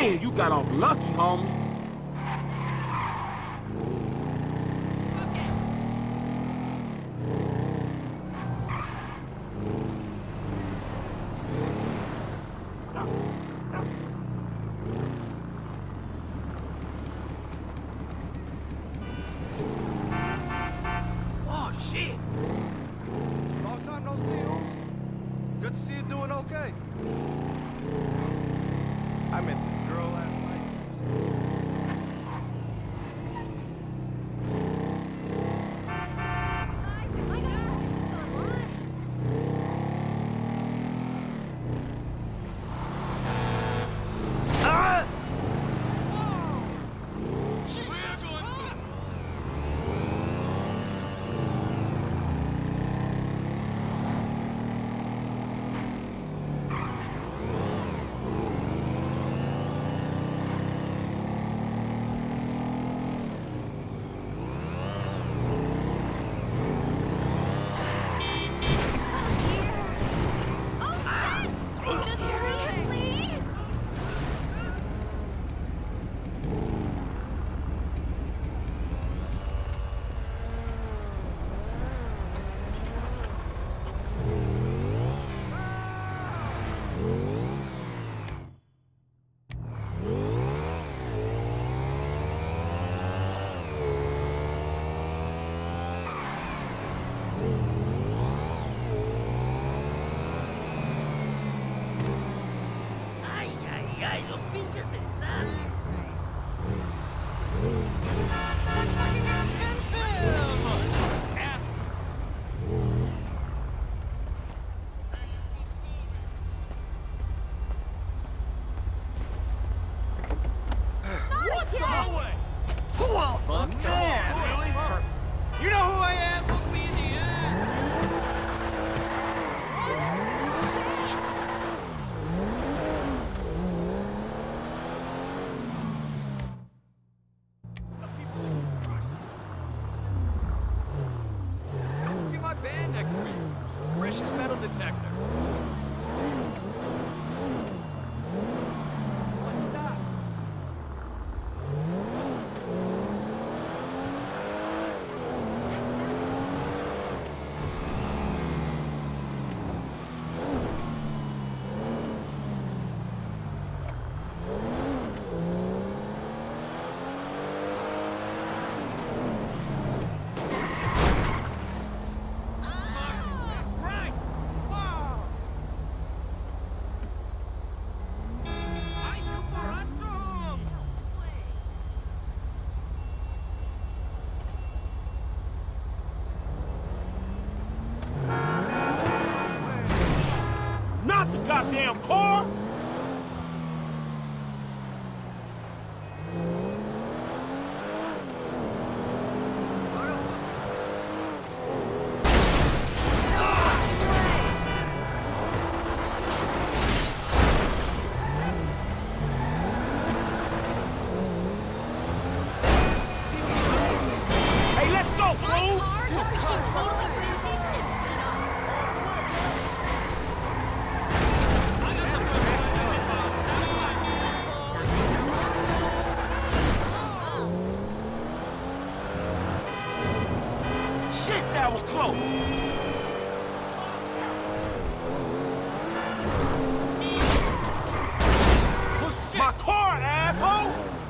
Man, you got off lucky, homie. Oh, shit. Long time no see, Oops. Good to see you doing okay. I met this girl last night. Not the goddamn car! Hey, let's go, fool! Car just became totally rented. Shit, that was close! My car, asshole!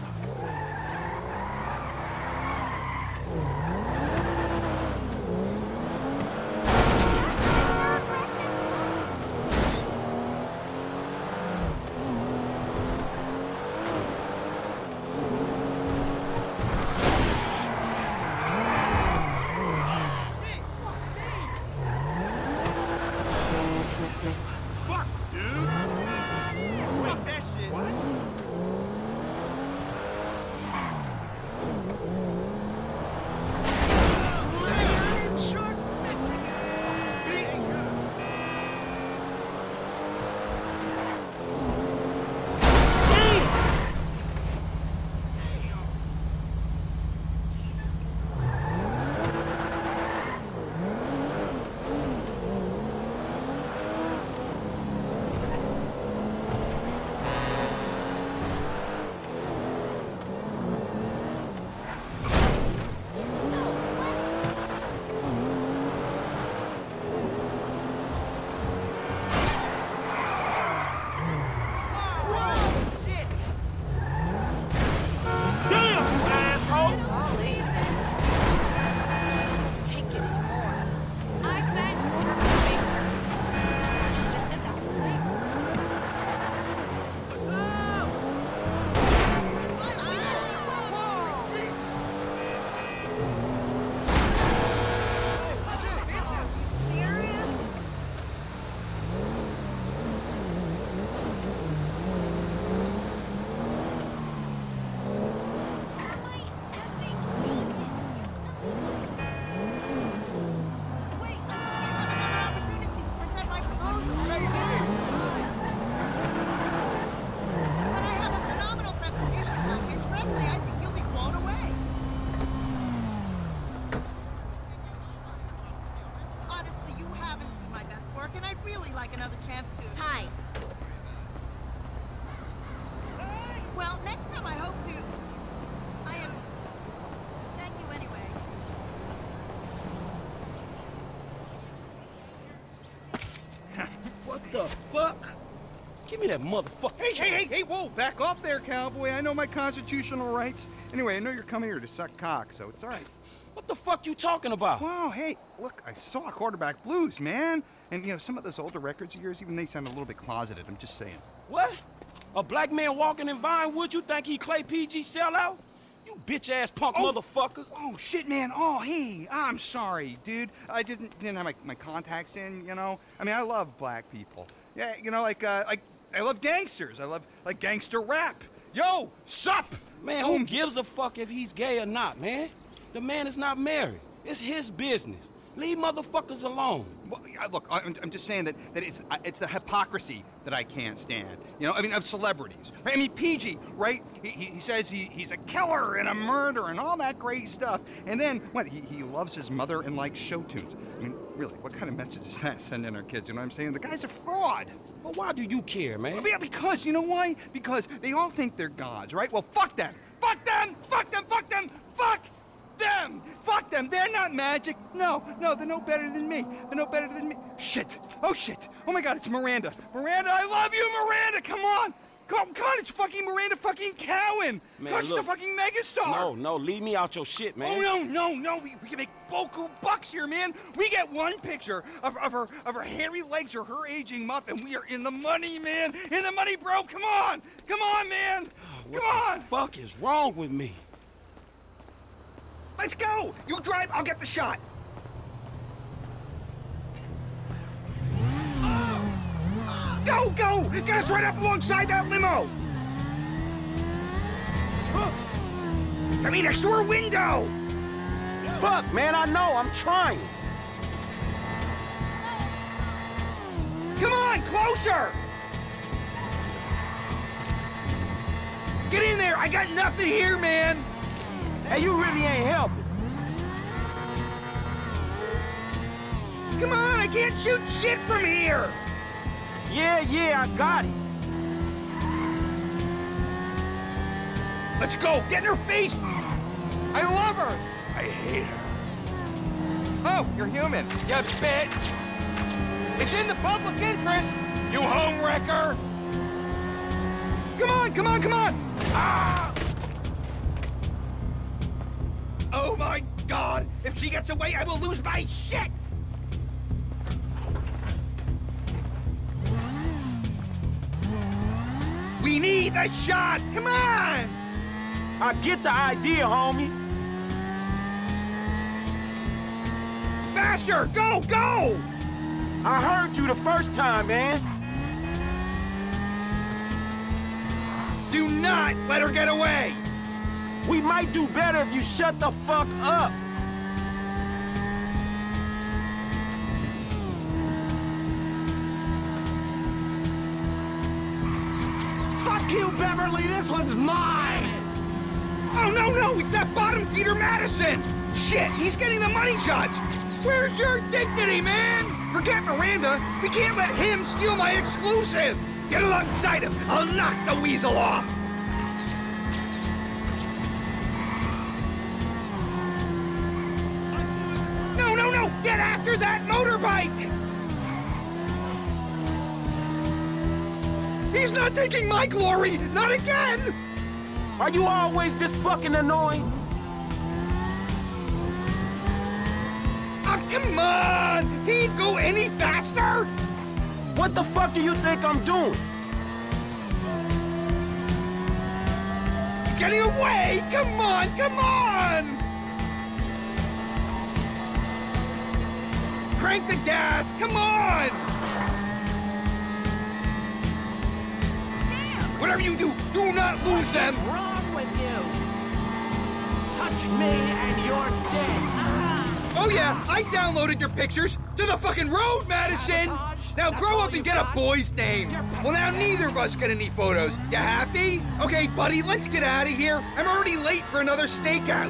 Fuck, dude! Fuck that shit! really like another chance to... Hi. Well, next time I hope to... I am... Thank you anyway. What the fuck? Give me that motherfucker. Hey, whoa, back off there, cowboy. I know my constitutional rights. Anyway, I know you're coming here to suck cock, so it's all right. What the fuck you talking about? Wow, hey, look, I saw Quarterback Blues, man. And, you know, some of those older records of yours, even they sound a little bit closeted. I'm just saying. What? A black man walking in Vinewood, you think he Clay PG sellout? You bitch-ass punk motherfucker. Oh, shit, man. Oh, hey, I'm sorry, dude. I didn't have my contacts in, you know? I mean, I love black people. Yeah, you know, like I love gangsters. I love, like, gangster rap. Yo, sup? Man, who gives a fuck if he's gay or not, man? The man is not married. It's his business. Leave motherfuckers alone. Well, look, I'm just saying that it's the hypocrisy that I can't stand. You know, I mean, of celebrities. Right? I mean, PG, right? He says he's a killer and a murderer and all that great stuff. And then, what, he loves his mother and likes show tunes. I mean, really, what kind of message is that sending our kids? You know what I'm saying? The guy's a fraud. But why do you care, man? Yeah, because, you know why? Because they all think they're gods, right? Well, fuck them! Fuck them! Fuck them! Fuck them! Fuck them! Fuck them! They're not magic! No, they're no better than me. They're no better than me. Shit! Oh, shit! Oh, my God, it's Miranda. Miranda, I love you, Miranda! Come on! Come on, it's fucking Miranda fucking Cowan! Man, she's a fucking megastar! No, leave me out your shit, man. Oh, no, we can make boku bucks here, man! We get one picture of her hairy legs or her aging muff, and we are in the money, man! In the money, bro! Come on! Come on, man! Come on! What the fuck is wrong with me? Let's go! You drive, I'll get the shot! Go! Get us right up alongside that limo! Get me next to her window! Fuck, man, I know, I'm trying. Come on, closer! Get in there, I got nothing here, man! Hey, you really ain't helping. Come on, I can't shoot shit from here! Yeah, I got it. Let's go, get in her face! I love her! I hate her. Oh, you're human, you bitch! It's in the public interest, you homewrecker! Come on! Ah! Oh my God! If she gets away, I will lose my shit! We need a shot! Come on! I get the idea, homie. Faster! Go! I heard you the first time, man. Do not let her get away! We might do better if you shut the fuck up. Fuck you, Beverly! This one's mine! Oh, no! It's that bottom feeder Madison! Shit, he's getting the money shots! Where's your dignity, man? Forget Miranda. We can't let him steal my exclusive! Get alongside him! I'll knock the weasel off! No! Get after that motorbike! He's not taking my glory! Not again! Are you always this fucking annoying? Oh, come on! He ain't go any faster! What the fuck do you think I'm doing? He's getting away! Come on! Crank the gas! Come on! Damn! Whatever you do, do not lose them! What's wrong with you? Touch me and you're dead. Oh yeah, I downloaded your pictures to the fucking road, Madison! Now grow up and get a boy's name. Well, now neither of us get any photos. You happy? Okay, buddy, let's get out of here. I'm already late for another stakeout.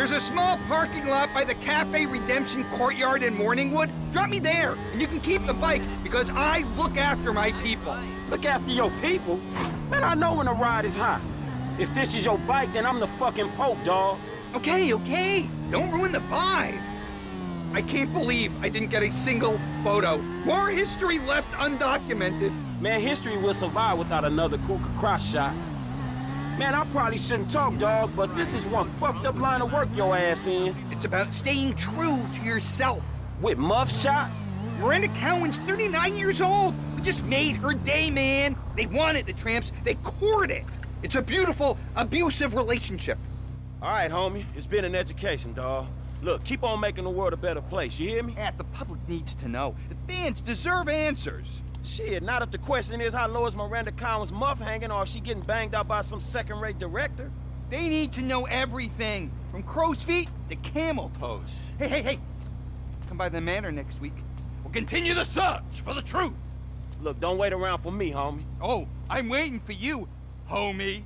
There's a small parking lot by the Cafe Redemption Courtyard in Morningwood. Drop me there, and you can keep the bike, because I look after my people. Look after your people? Man, I know when a ride is hot. If this is your bike, then I'm the fucking Pope, dawg. Okay, okay. Don't ruin the vibe. I can't believe I didn't get a single photo. More history left undocumented. Man, history will survive without another Kuka cross shot. Man, I probably shouldn't talk, dawg, but this is one fucked up line of work your ass in. It's about staying true to yourself. With muff shots? Miranda Cowan's 39 years old. We just made her day, man. They wanted the tramps. They courted it. It's a beautiful, abusive relationship. All right, homie. It's been an education, dawg. Look, keep on making the world a better place, you hear me? The public needs to know. The fans deserve answers. Shit, not if the question is how low is Miranda Cowan's muff hanging or if she getting banged out by some second-rate director. They need to know everything, from crow's feet to camel toes. Hey, hey, hey. Come by the manor next week. We'll continue the search for the truth. Look, don't wait around for me, homie. Oh, I'm waiting for you, homie.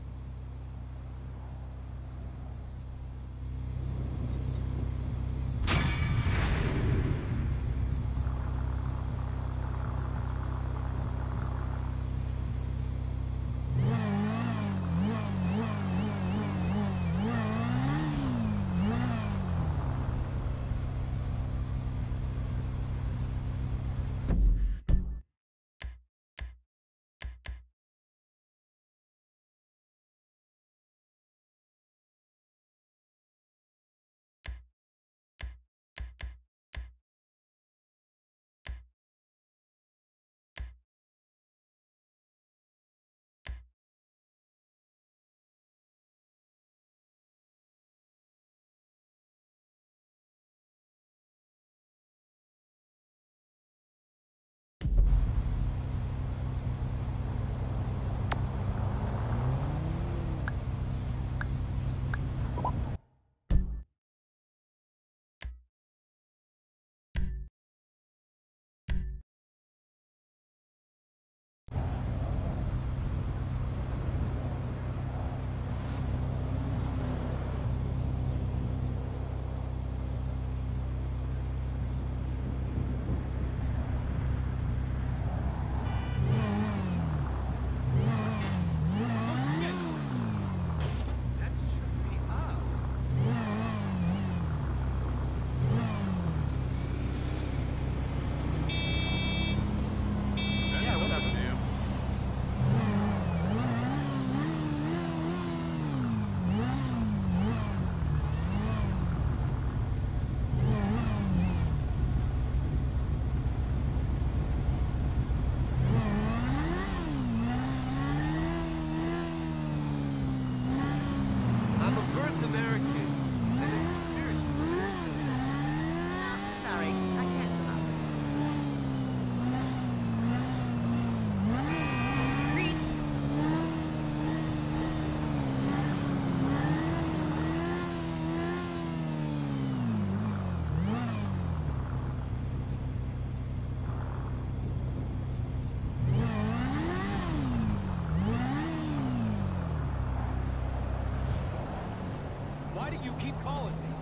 Why do you keep calling me?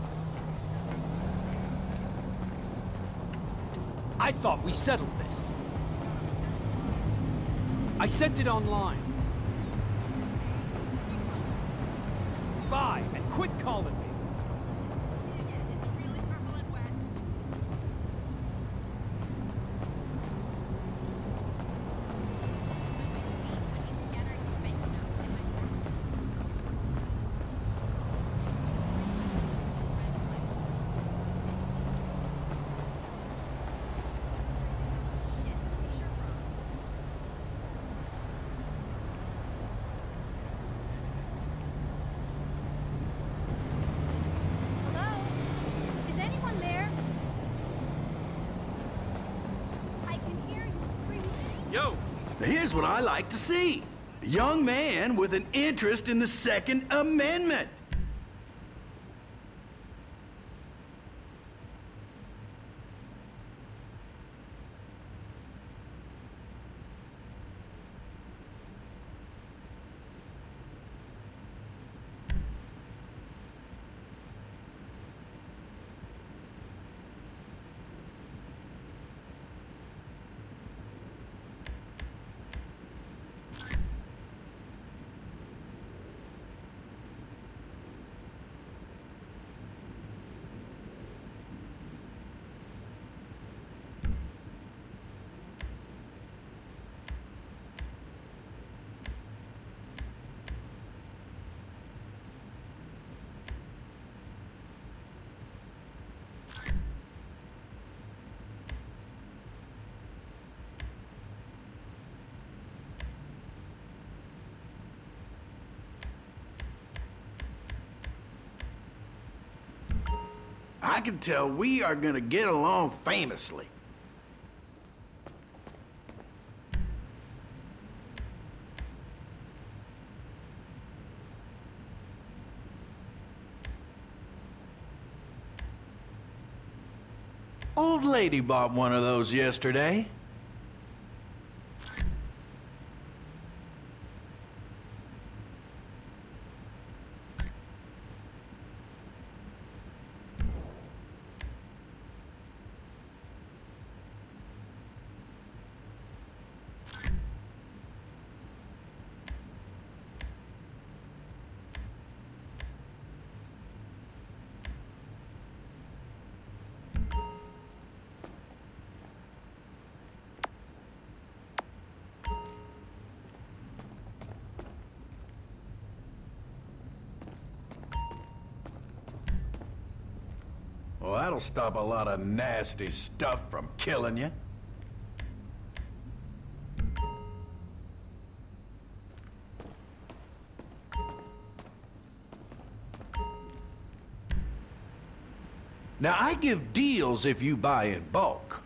I thought we settled this. I sent it online. Bye, and quit calling me. Here's what I like to see. A young man with an interest in the Second Amendment. I can tell we are gonna get along famously. Old lady bought one of those yesterday. Well, that'll stop a lot of nasty stuff from killing you. Now, I give deals if you buy in bulk.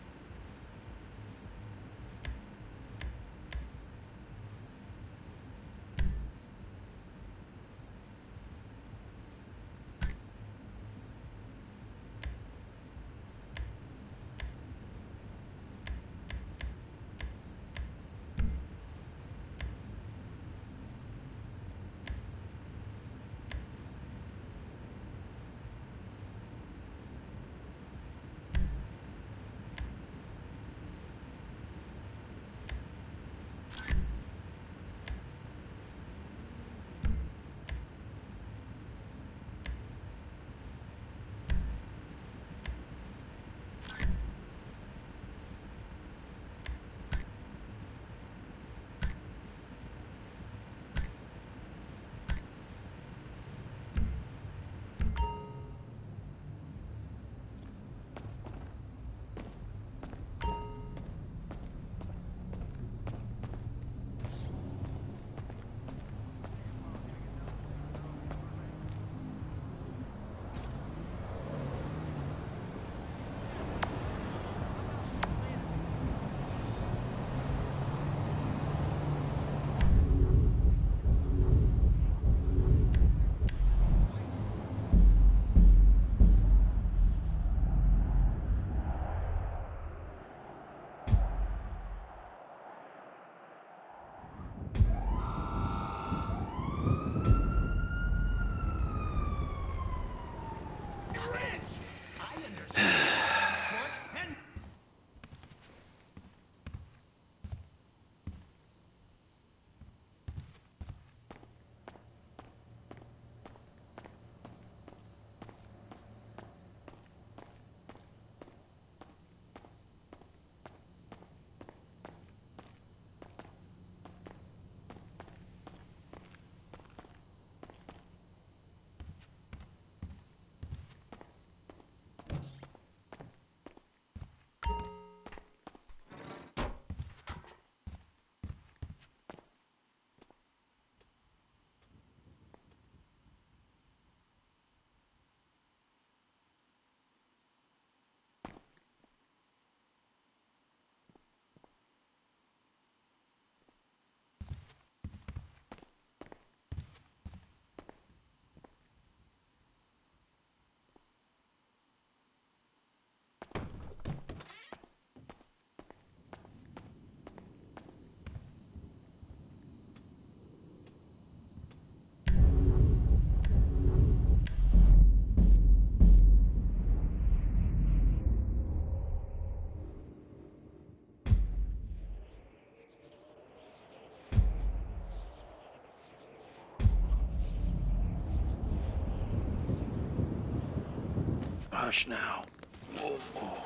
Hush now. Oh, oh.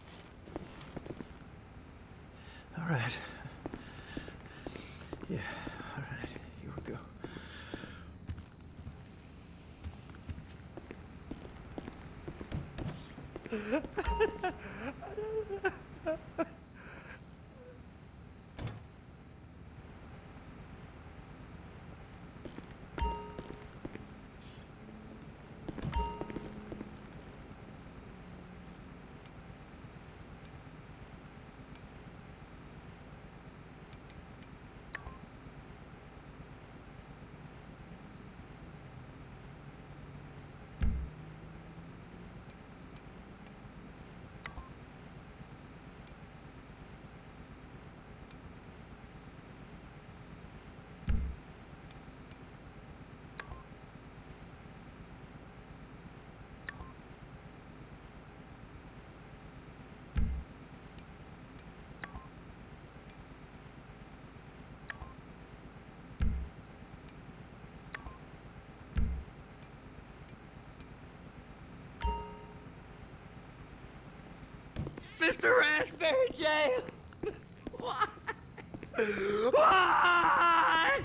All right. Yeah, all right. Here we go. Mr. Raspberry Jail? Why? Why?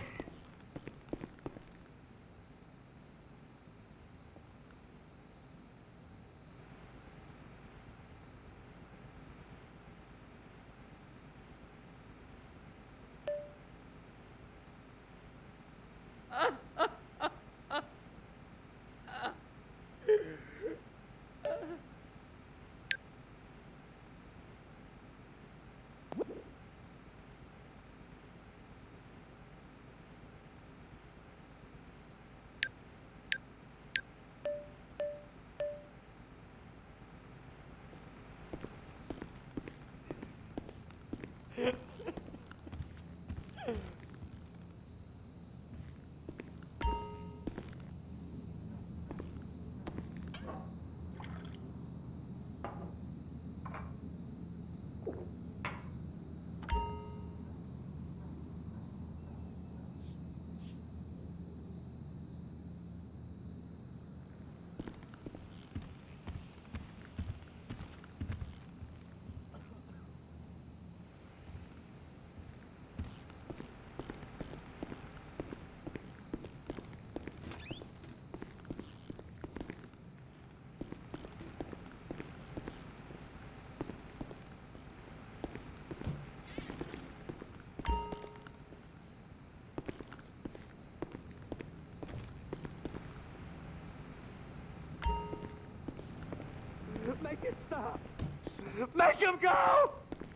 Make it stop! Make him go!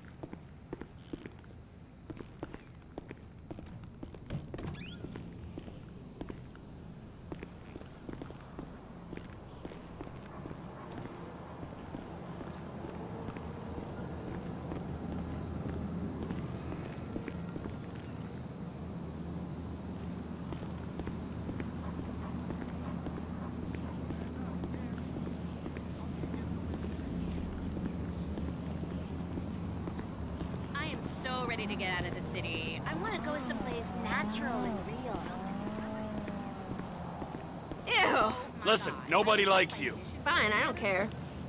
So ready to get out of the city. I want to go someplace natural and real. Ew! Listen, nobody likes you. Fine, I don't care.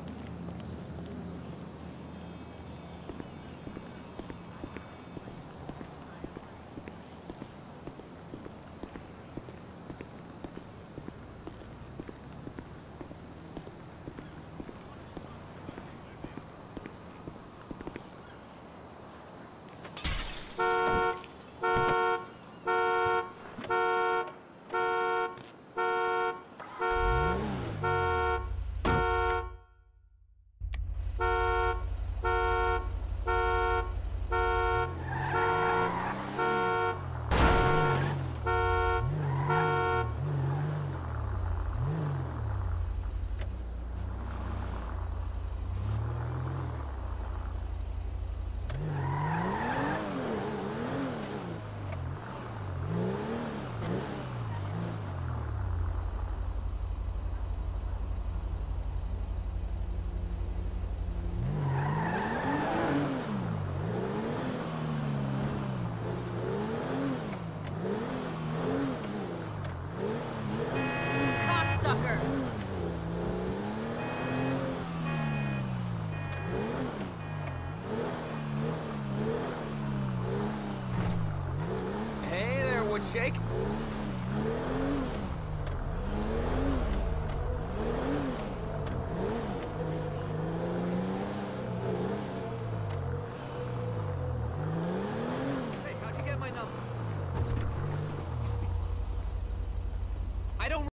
Shake?